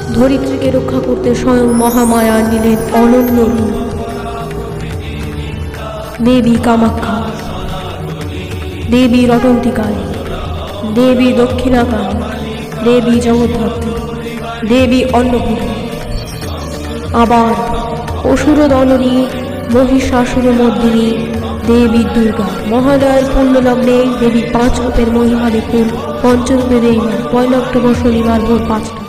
ধরিত্রীকে রক্ষা করতে স্বয়ং মহামায়া নিলেন অনন্য রূপ। দেবী কামাখ্যা, দেবী রটন্তিকালী, দেবী দক্ষিণাকালী, দেবী জগদ্ধাত্রী, দেবী অন্নপূর্ণা, আবার অসুরদলনী মহিষাসুরমর্দিনী দেবী দুর্গা। মহালয়ার পুণ্যলগ্নে দেবীর 5 রূপের মহিমা দেখুন পঞ্চরূপে দেবী 1 অক্টোবর শনিবার ভোর 5টা।